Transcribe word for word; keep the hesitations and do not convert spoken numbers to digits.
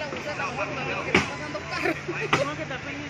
la buceta, mejor, porque me están pasando carros. ¿Cómo que está pendiente?